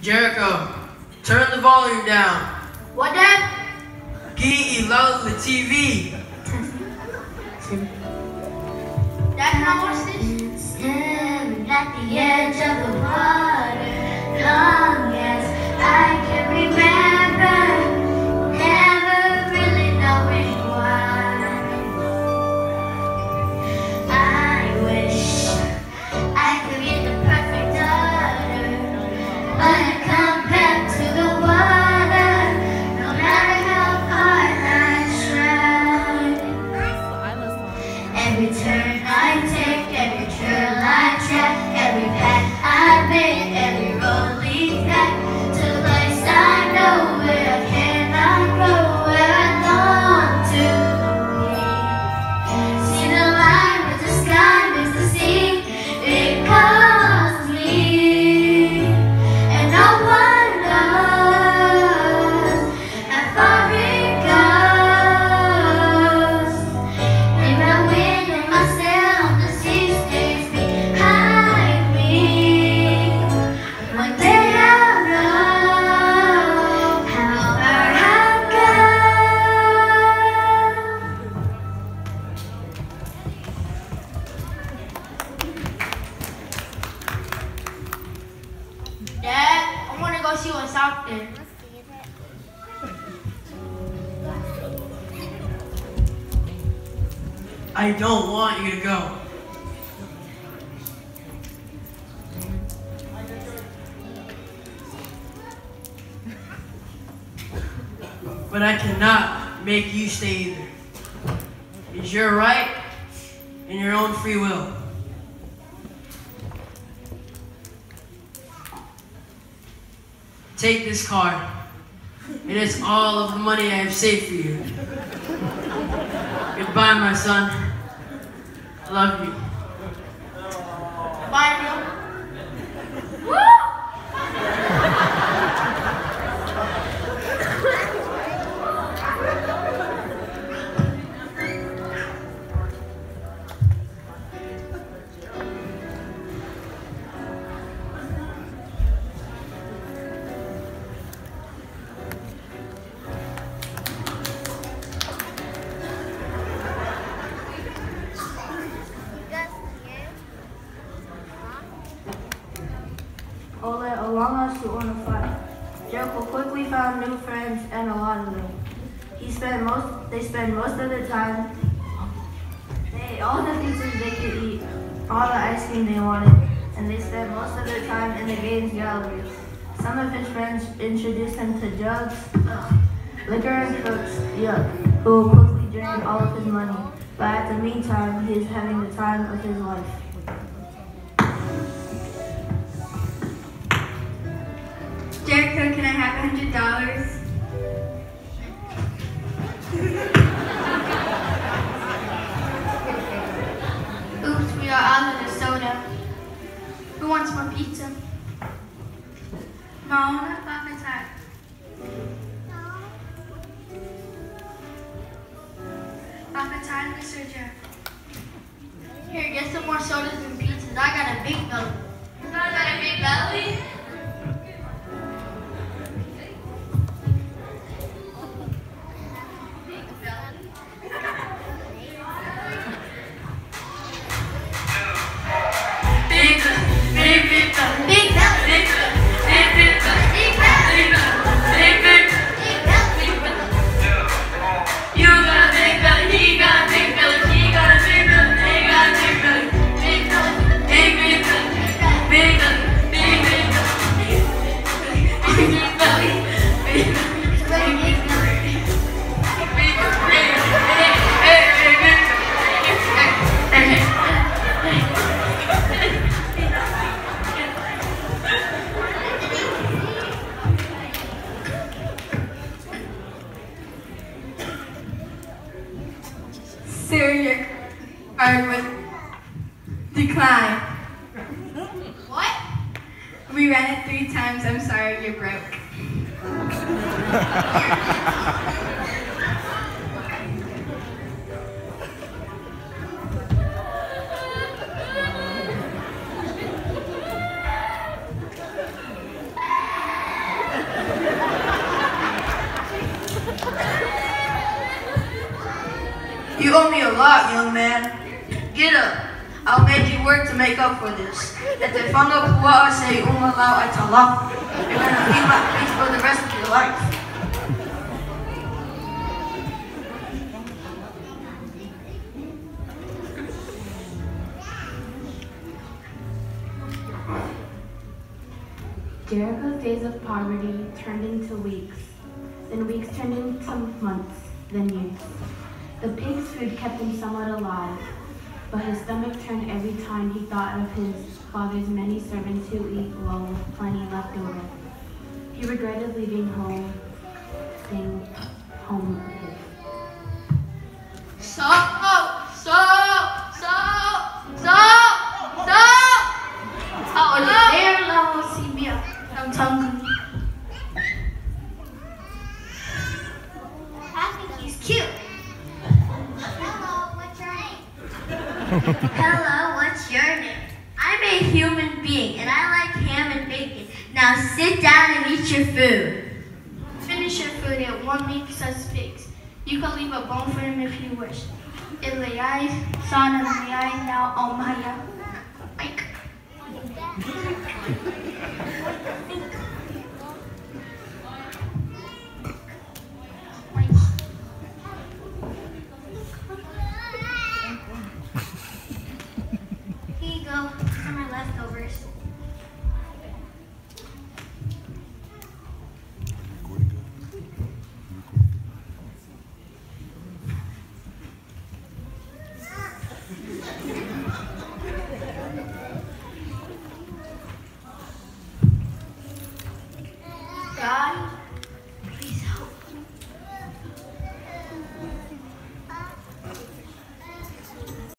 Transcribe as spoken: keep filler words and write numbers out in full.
Jericho, turn the volume down. What, Dad? Get loud the T V. Dad, can I watch this? Staring at the edge of the water, long as I can remember, never really knowing why. I wish I could be the perfect daughter, but compared to the water, no matter how hard I try, every turn I take, every trail I track, every path I make, every road leads back to the place I know where I cannot go, where I long to be. See the line with the sky meets the sea, it calls me, and no one knows how far it goes. In my wind and my sail, the sea stays behind me. One day I'll know how far I've gone. Dad, I want to go see what's out there. I don't want you to go. But I cannot make you stay either. It's your right and your own free will. Take this card. It is all of the money I have saved for you. Goodbye, my son. I love you. Bye, Bill. Woo! Ole along us to own a fight. Jericho quickly found new friends and a lot of them. He spent most they spent most of the time. They ate all the pizzas they could eat, all the ice cream they wanted, and they spent most of their time in the games gallery. Some of his friends introduced him to jugs, ugh, liquor and crooks, yuck, who will quickly drain all of his money. But at the meantime, he is having the time of his life. Jericho, can I have a hundred dollars? Oops, we are out of the soda. Who wants more pizza? No, not Papa time. Papa time, Mister Jeff. Here, get some more sodas and pizzas. I got a big belly. You got a big belly? Sir, your card was declined. What? We ran it three times. I'm sorry, you're broke. You owe me a lot, young man. Get up. I'll make you work to make up for this. At the whanga pua'a say umalau ai talaku. You're gonna feed my face for the rest of your life. Jericho's days of poverty turned into weeks, then weeks turned into months, then years. The pig's food kept him somewhat alive, but his stomach turned every time he thought of his father's many servants who eat well with plenty left over. He regretted leaving home, staying home with his. Stop! Stop! Stop! Stop! Stop! Oh, there lang si Bia. I'm hungry. I think he's cute. Hello, what's your name? Hello, what's your name? I'm a human being, and I like ham and bacon. Now sit down and eat your food. Finish your food at one meat such pigs. You can leave a bone for him if you wish. Ilayai, sana layai, now omaya. Mike.